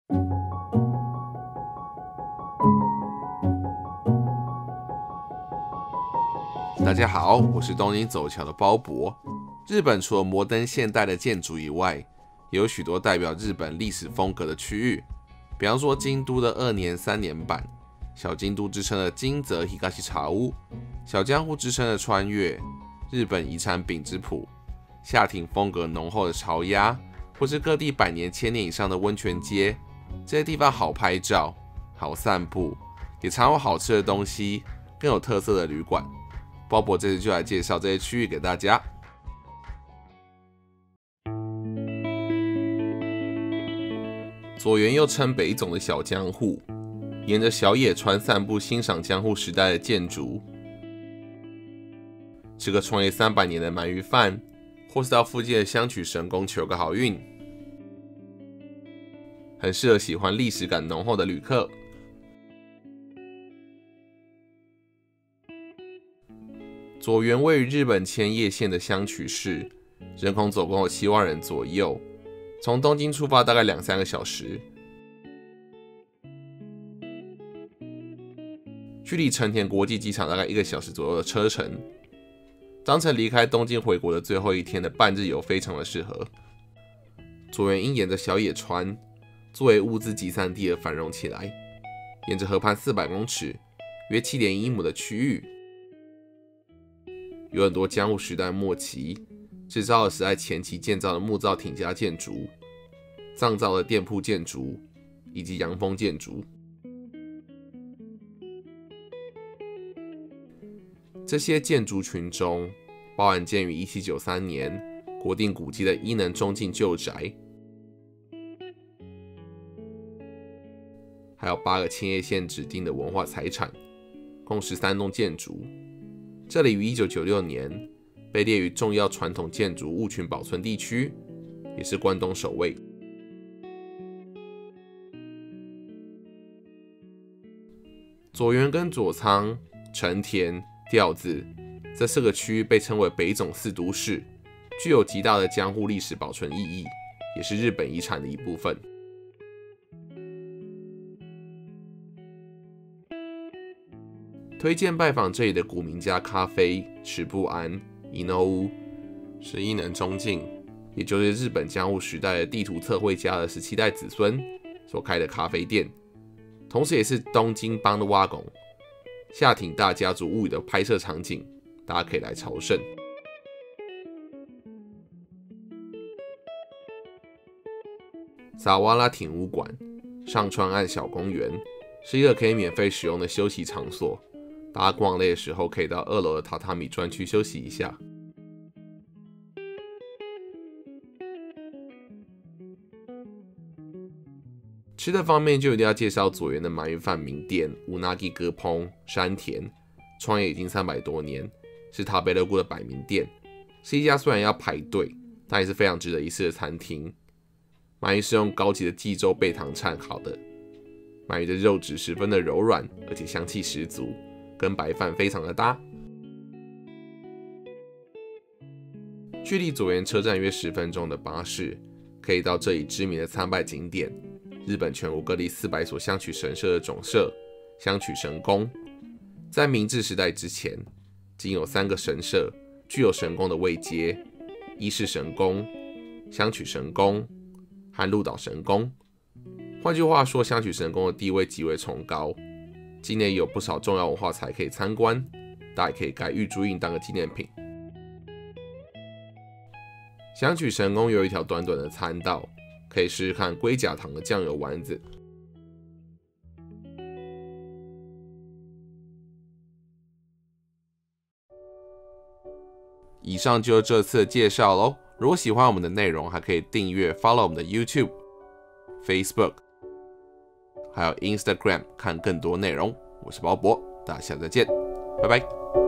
大家好，我是东京走桥的包博。日本除了摩登现代的建筑以外，也有许多代表日本历史风格的区域，比方说京都的2年3年版，小京都之称的金泽東茶屋，小江户之称的川越，日本遗产丙之浦，夏町风格浓厚的巢鸭，或是各地100年、1000年以上的温泉街，这些地方好拍照、好散步，也常有好吃的东西，更有特色的旅馆。包博这次就来介绍这些区域给大家。左园又称北总的小江户，沿着小野川散步，欣赏江户时代的建筑，吃个创业300年的鳗鱼饭，或是到附近的香取神宫求个好运，很适合喜欢历史感浓厚的旅客。左园位于日本千叶县的香取市，人口总共有7万人左右，从东京出发大概2-3个小时，距离成田国际机场大概1个小时左右的车程。当成离开东京回国的最后一天的半日游非常的适合。左园因沿着小野川作为物资集散地而繁荣起来，沿着河畔400公尺约7.1亩的区域，有很多江户时代末期至昭和时代前期建造的木造町家建筑、藏造的店铺建筑以及洋风建筑。这些建筑群中包含建于1793年国定古迹的伊能忠敬旧宅，还有8个千叶县指定的文化财产，共13栋建筑。这里于1996年被列于重要传统建筑物群保存地区，也是关东首位。左园跟左仓、成田、调子这4个区域被称为北总4都市，具有极大的江户历史保存意义，也是日本遗产的一部分。推荐拜访这里的古民家咖啡池部安伊诺屋，是伊能忠敬，也就是日本江户时代的地图测绘家的17代子孙所开的咖啡店，同时也是东京邦的挖拱夏町大家族物语的拍摄场景，大家可以来朝圣。萨瓦拉町屋馆上川岸小公园是一个可以免费使用的休息场所，大家逛累的时候可以到2楼的榻榻米专区休息一下。吃的方面就一定要介绍左园的鳗鱼饭名店乌纳吉割烹山田，创业已经300多年，是塔贝勒谷的百名店，是一家虽然要排队，但也是非常值得一试的餐厅。鳗鱼是用高级的济州贝糖串好的，鳗鱼的肉质十分的柔软，而且香气十足，跟白饭非常的搭。距离左园车站约10分钟的巴士，可以到这里知名的参拜景点日本全国各地400所香取神社的总社香取神宫。在明治时代之前，仅有3个神社具有神宫的位阶：伊势神宫、香取神宫和鹿岛神宫。换句话说，香取神宫的地位极为崇高，境内有不少重要文化财可以参观，大家可以盖玉珠印当个纪念品。香取神宫有一条短短的参道，可以试试看龟甲糖的酱油丸子。以上就是这次的介绍咯。如果喜欢我们的内容，还可以订阅 follow 我们的 YouTube、Facebook 还有 Instagram 看更多内容。我是包博，大家下次再见，拜拜。